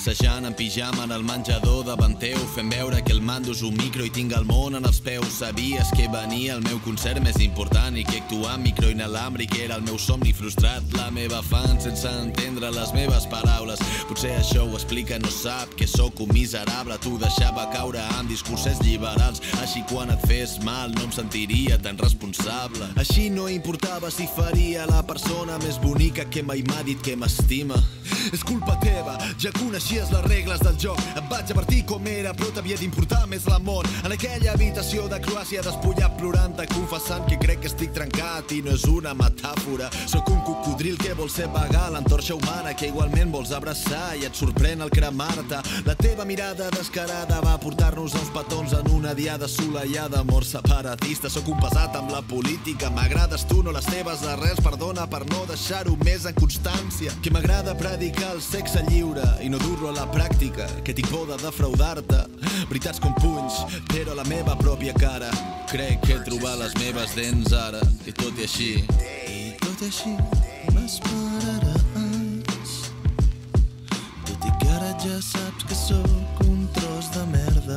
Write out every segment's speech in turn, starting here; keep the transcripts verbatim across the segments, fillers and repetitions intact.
Assajant en pijama en el menjador davant teu, fent veure que el mando és un micro i tinc el món en els peus. Sabies que venia el meu concert més important i que actuar amb micro inalàmbric era el meu somni frustrat. La meva fan sense entendre les meves paraules. Potser això ho explica, no sap que sóc un miserable. Tu deixava caure amb discursos liberals, així quan et fes mal no em sentiria tan responsable. Així no importava si faria la persona més bonica que mai m'ha dit que m'estima. És culpa teva, ja coneixies les regles del joc. Et vaig advertir com era, però t'havia d'importar més l'amor. En aquella habitació de Croàcia despullat plorant-te, confessant que crec que estic trencat i no és una metàfora. Sóc un cocodril que vol ser vagar l'antorxa humana, que igualment vols abraçar i et sorprèn el cremar-te. La teva mirada descarada va portar-nos a uns petons en una diada assolellada, amor separatista. Sóc un pesat amb la política, m'agrades tu, no les teves arrels. Perdona per no deixar-ho més en constància. Que m'agrada predicar el sexe lliure i no dur-lo a la pràctica, que tinc por de defraudar-te. Veritats com punys, però la meva pròpia cara. Crec que he trobat les meves dents ara, i tot i així, i tot i així m'esperaràs. Tot i que ara ja saps que sóc un tros de merda.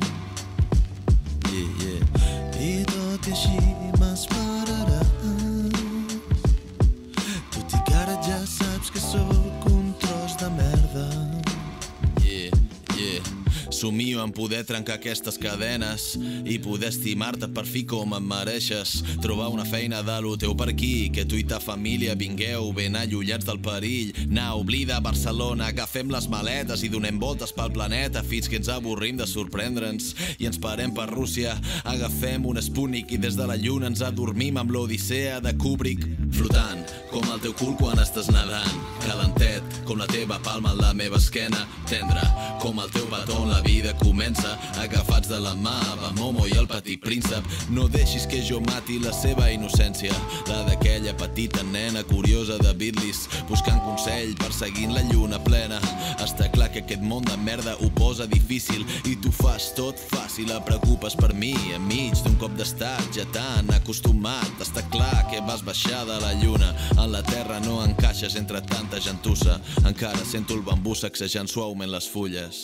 Yeah, yeah. I tot i així m'esperaràs. Tot i que ara ja saps que sóc un tros de merda. Yeah, yeah. Somio en poder trencar aquestes cadenes i poder estimar-te per fi com em mereixes. Trobar una feina de lo teu per aquí, que tu i ta família vingueu ben allunyats del perill. Anar, oblida Barcelona, agafem les maletes i donem voltes pel planeta fins que ens avorrim de sorprendre'ns i ens parem per Rússia. Agafem un Sputnik i des de la lluna ens adormim amb l'Odissea de Kubrick. Flotant, com el teu cul quan estàs nedant. Calentet, com la teva palma en la meva esquena. Tendre, com el teu petó en la vida comença. Agafats de la mà, va Momo i el petit príncep. No deixis que jo mati la seva innocència, la d'aquella petita nena curiosa de Beatles, buscant consell, perseguint la lluna plena. Està clar que aquest món de merda ho posa difícil i tu fas tot fàcil. Et preocupes per mi enmig d'un cop d'estat ja tan acostumat. Està clar que vas baixar de la lluna, en la terra no encaixes entre tanta gentussa. Encara sento el bambú sacsejant suaument les fulles.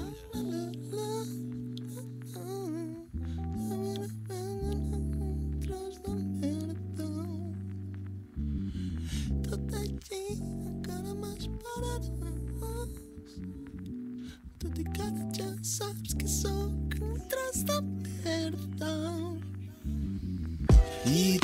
Tot així encara m'esperaràs. Tot i que ara ja saps que sóc un tros de merda. I